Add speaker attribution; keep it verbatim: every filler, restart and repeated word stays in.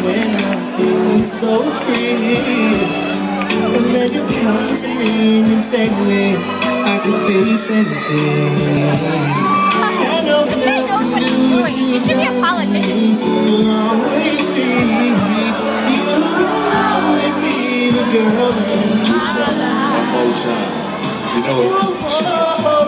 Speaker 1: when I'm feeling so free. And then you come to me and tell me I can face anything. I know enough to do what you love me. You'll always be, you'll always be the girl that you try. One more time, you know it.